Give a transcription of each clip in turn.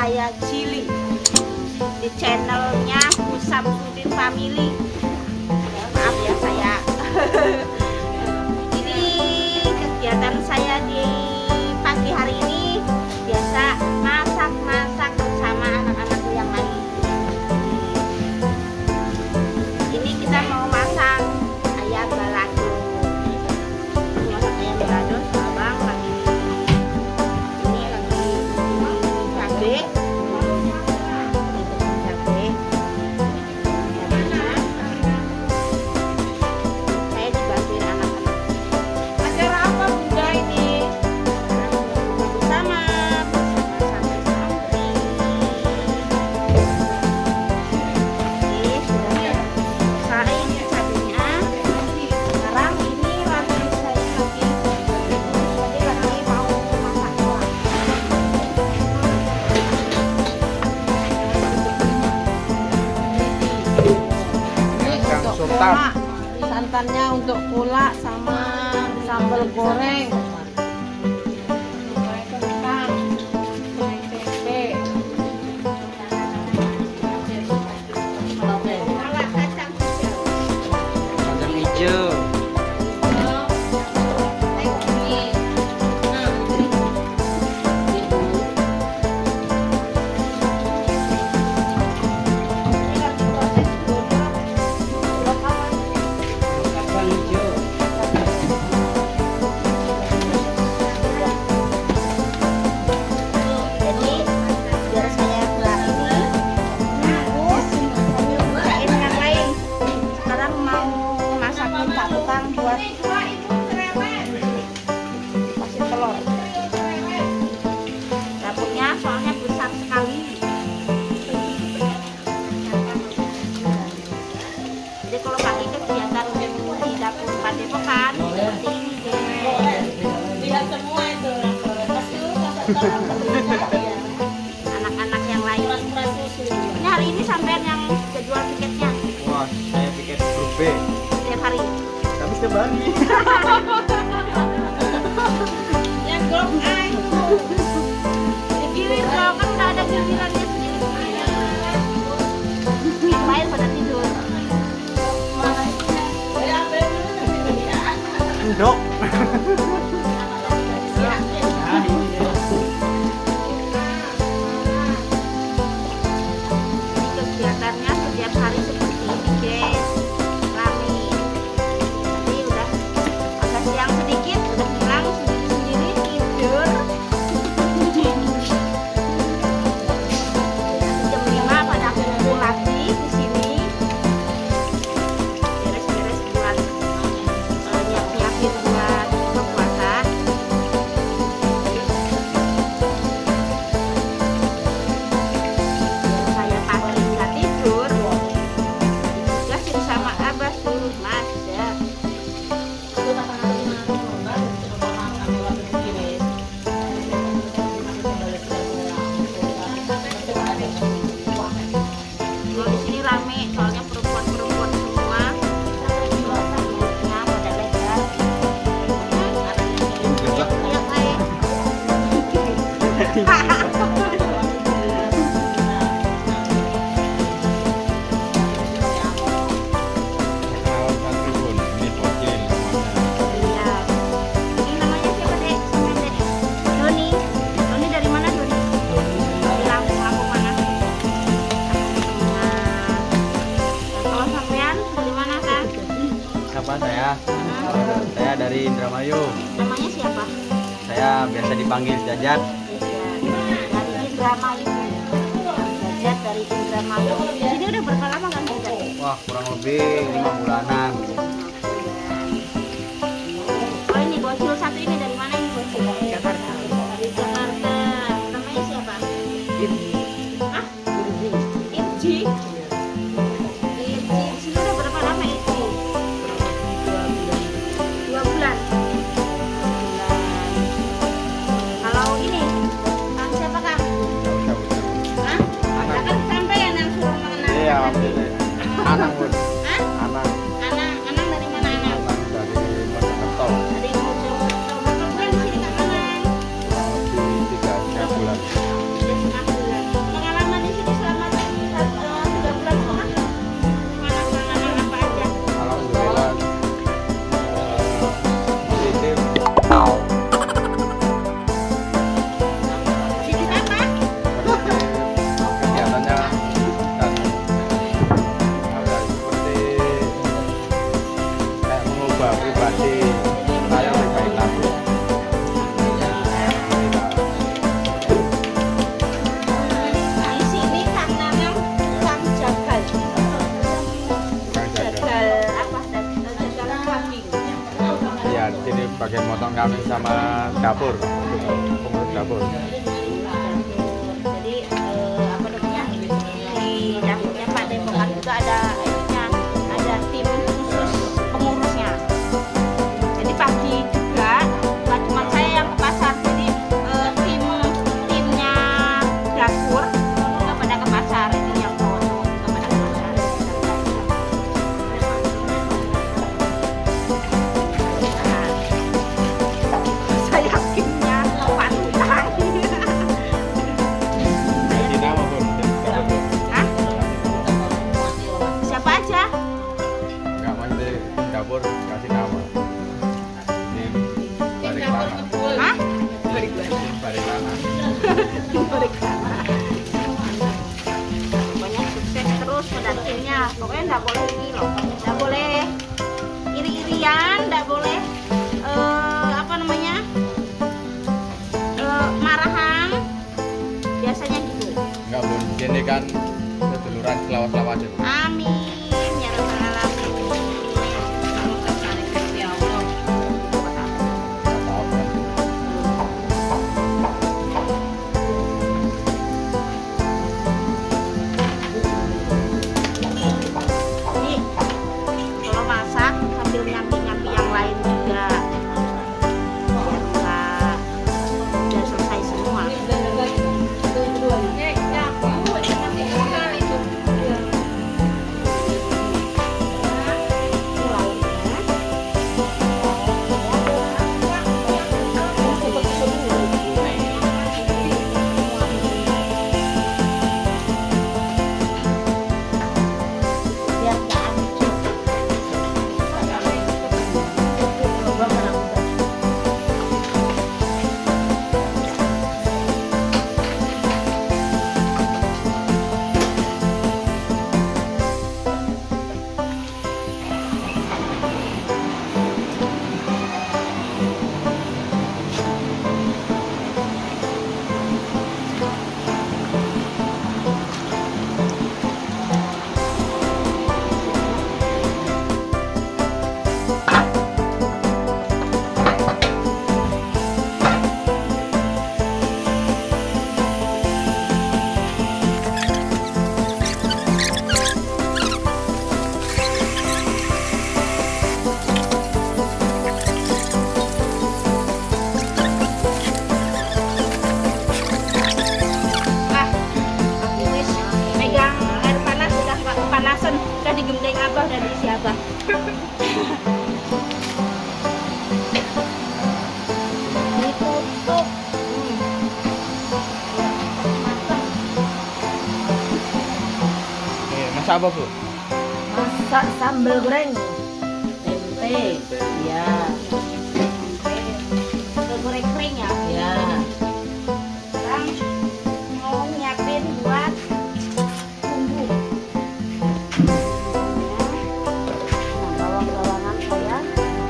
saya Jili di channelnya Bu Samsudin Family. Maaf ya saya. Ini kegiatan saya di pagi hari ini biasa masak-masak bersama anak-anak yang lain. Ini kita mau masak ayam balado. Masak ayam balado, abang lagi ini lagi cabe. Saya dibantuin anak-anak. Acara apa Bunda ini? Bersama santri. Oke, sudah selesai ini cabenya. Sekarang ini lagi saya lagi mau masak telur. Kang Sultan. Santannya untuk kulak sama sambal goreng. Goreng kentang, goreng tempe. Salad kacang hijau. Kacang hijau. Ini lagi proses godok apa? Kacang hijau. Jadi biar saya belah ini terus sambil bukain yang lain. Sekarang mau masakin Kak Tukang buat kasih telur. Dapurnya soalnya besar sekali. Jadi kalau pagi kegiatan di dapur Padepokan seperti ini deh. Lihat semua itu. Anak-anak yang lain. Ini hari ini sampean yang jual tiketnya Wah, saya tiket grup B. setiap hari. Tapi setiap hari. Yang grup A itu. Digilir dong, kan udah ada gilirannya sendiri. Yang lain pada tidur. Endok. Ya. Nah, ini dia. Ini kegiatannya setiap hari seperti ini guys. Rame. Tadi udah agak siang sedikit, udah pulang sendiri-sendiri tidur. Nanti jam 5 pada kumpul lagi di sini. Beres-beres buat nyiapin buat buka puasa. Saya pagi nggak tidur, ditugasin sama Abah suruh masak. Kalau di sini rame, soalnya perempuan-perempuan semua. Mulutnya pada lebar. Lihat saya. Kenalan santri pun. Ini bocil namanya. Iya. Ini namanya siapa dek? Sampean dek? Doni. Doni dari mana Doni? Dari Lampung. Lampung mana? Lampung Tengah. Kalau sampean dari mana kan? Siapa saya? Saya dari Indramayu. Namanya siapa? Saya biasa dipanggil Jajat. Dari Indramayu. Jajat dari Indramayu. Di sini udah berapa lama kan Jajat? Wah, kurang lebih 5 bulanan. Oh ini bocil satu ini dari mana ini bocil? Jakarta. Dari Jakarta. Namanya siapa? Hah? Irji. Irji. Di sini udah berapa lama Irji? 2 bulan. Kalau ini, Kang siapa Kang? Hah? Ada kan sampean yang suruh mengenal. Iya, alhamdulillah. Anang pun. Hah? Anang. Anang dari mana Anang? Anang dari Mojokerto. Dari Mojokerto. Berapa bulan di sini Kang Anang? Kurang lebih 3 bulan. 3,5 bulan. bagian motong kambing sama dapur, pengurus dapur. Jadi apa namanya, di dapurnya Pak Depokan juga ada ininya, ada tim khusus pengurusnya. Jadi pagi juga nggak cuma saya yang ke pasar, jadi timnya dapur nggak pada ke pasar, ini yang cowok nggak pada ke pasar. Saya yakinnya pantang. Kasih nama pun, dapur pun. Hah? Siapa aja? Nggak mesti dapur kasih nama. Tim balik tanah. Hah? Tim balik tanah. Pokoknya sukses terus pada timnya. Pokoknya nggak boleh ini loh, nggak boleh iri-irian, nggak boleh apa namanya marahan. Biasanya gitu. Nggak pun, ini kan seduluran selawas-selawas aja. Amin ya rabbal alamin. Ya Allah. Nggak apa-apa. Ini kalau masak sambil nyambi-nyambi yang lain juga, biar nggak udah selesai semua. Biar nggak hancur. Ah, aku wis megang air panas udah nggak kepanasan, udah digembleng abah, udah diisi abah. Ditutup. Masa apa bu? Masak sambal goreng. Tempe. Ya. Goreng kering ya. Ya. Sekarang mau nyiapin buat bumbu. Nah, bawang-bawangan saya.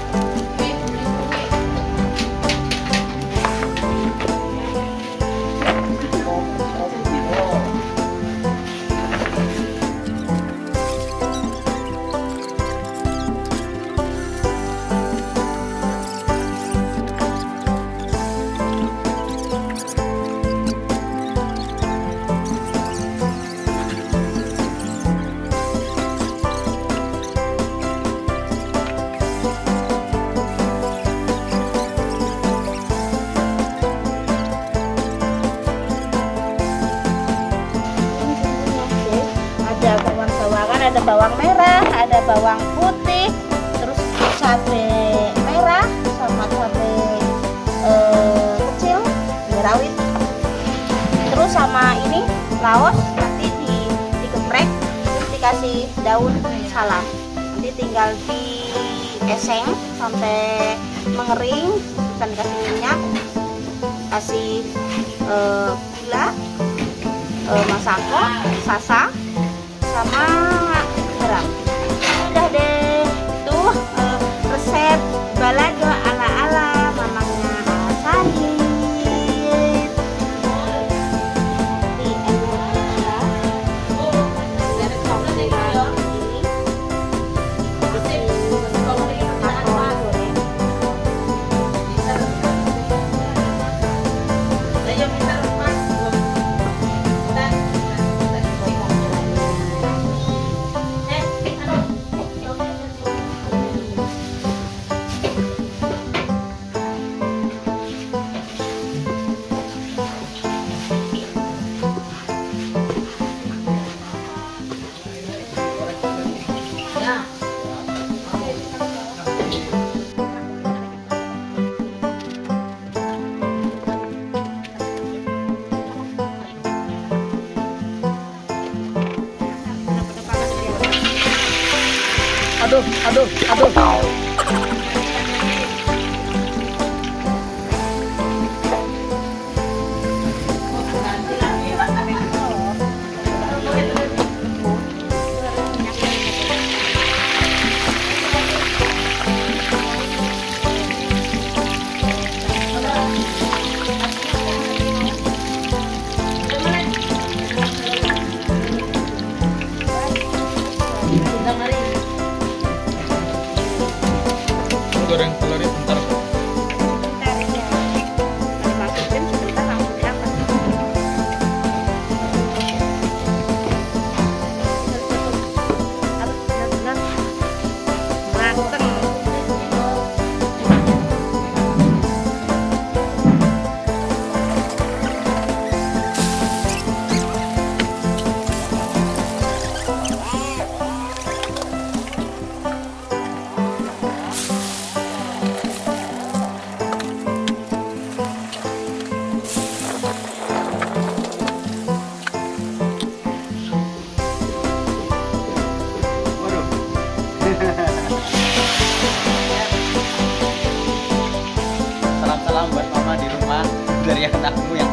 Ada bawang-bawangan, ada bawang merah, ada bawang putih, terus cabai merah sama cabai kecil, cabai rawit, terus sama ini laos nanti digeprek, terus dikasih daun salam, nanti tinggal dieseng sampai mengering, dan kasih minyak, kasih gula, masako, sasa, sama garam. Udah deh, tuh resep balado ala-ala mamanya Asahin. Di aduh, aduh, aduh. Goreng telurnya bentar. Dimasukin sebentar langsung diangkat. Harus benar-benar mateng. Salam-salam buat mama di rumah dari anakmu yang